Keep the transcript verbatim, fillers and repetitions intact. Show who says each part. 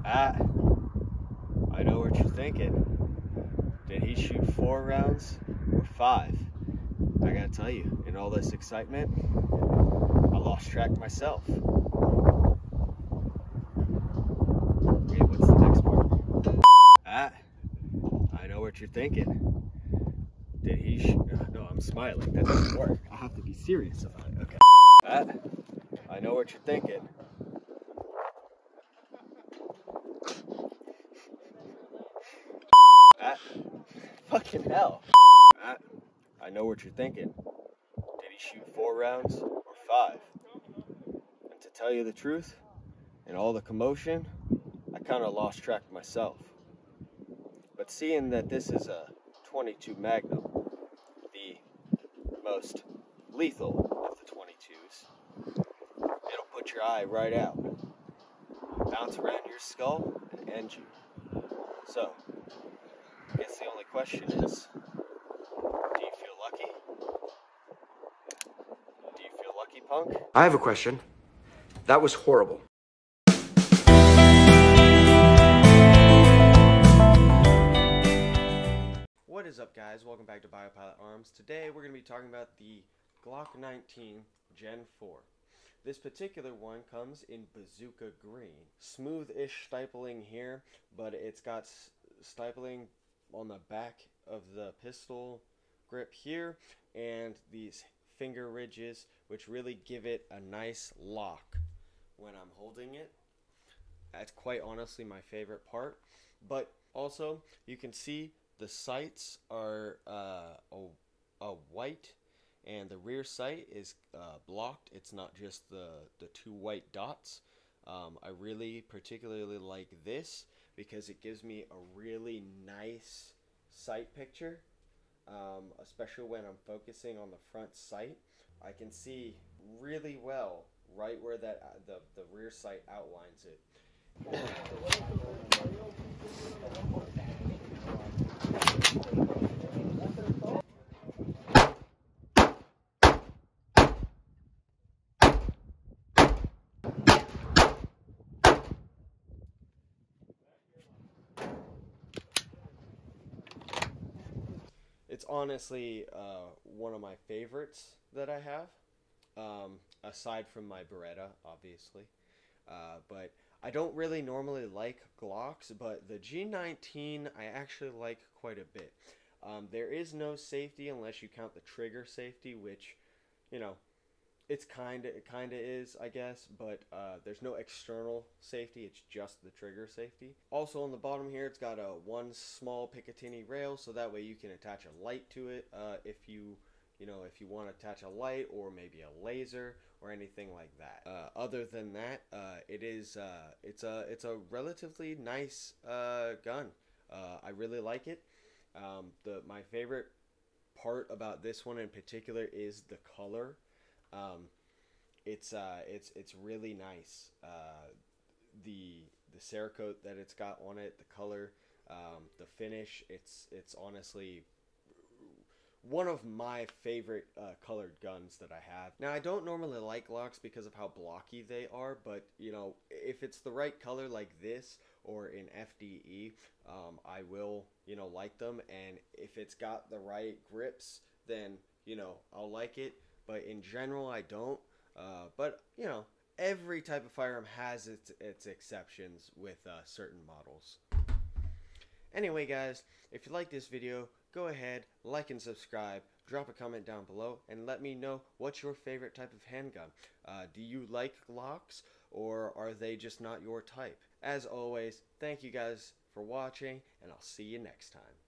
Speaker 1: Ah, I know what you're thinking. Did he shoot four rounds or five? I gotta tell you, in all this excitement, I lost track myself. Wait, what's the next part? Ah, I know what you're thinking. Did he shoot? No, I'm smiling. That doesn't work. I have to be serious about it. Okay. Ah, I know what you're thinking. Ah, fucking hell. Ah, I know what you're thinking. Did he shoot four rounds or five? And to tell you the truth, in all the commotion, I kind of lost track myself. But seeing that this is a twenty-two Magnum, the most lethal of the twenty-twos, it'll put your eye right out, bounce around your skull, and end you. So, I guess the only question is, do you feel lucky? Do you feel lucky, punk?
Speaker 2: I have a question. That was horrible.
Speaker 1: What is up, guys? Welcome back to Biopilot Arms. Today we're going to be talking about the Glock nineteen Gen four. This particular one comes in Bazooka Green. Smooth-ish stipling here, but it's got stipling on the back of the pistol grip here and these finger ridges, which really give it a nice lock when I'm holding it. That's quite honestly my favorite part. But also, you can see the sights are uh, a, a white, and the rear sight is uh, blocked. It's not just the, the two white dots. Um, I really particularly like this because it gives me a really nice sight picture, um, especially when I'm focusing on the front sight. I can see really well right where that uh, the, the rear sight outlines it. It's honestly uh, one of my favorites that I have, um, aside from my Beretta, obviously. Uh, but I don't really normally like Glocks, but the G nineteen I actually like quite a bit. Um, there is no safety unless you count the trigger safety, which, you know, it's kind of it kind of is, I guess, but uh, there's no external safety. It's just the trigger safety. Also on the bottom here, it's got a one small Picatinny rail, so that way you can attach a light to it uh, if you you know if you want to attach a light or maybe a laser or anything like that. Uh, other than that, uh, it is uh, it's a it's a relatively nice uh, gun. Uh, I really like it. Um, the my favorite part about this one in particular is the color. Um, it's uh, it's it's really nice. Uh, the the Cerakote that it's got on it, the color, um, the finish. It's it's honestly one of my favorite uh, colored guns that I have. Now, I don't normally like Glocks because of how blocky they are, but you know, if it's the right color like this or in F D E, um, I will you know like them, and if it's got the right grips, then you know I'll like it. But in general, I don't. Uh, but, you know, every type of firearm has its, its exceptions with uh, certain models. Anyway, guys, if you like this video, go ahead, like and subscribe, drop a comment down below, and let me know what's your favorite type of handgun. Uh, do you like Glocks, or are they just not your type? As always, thank you guys for watching, and I'll see you next time.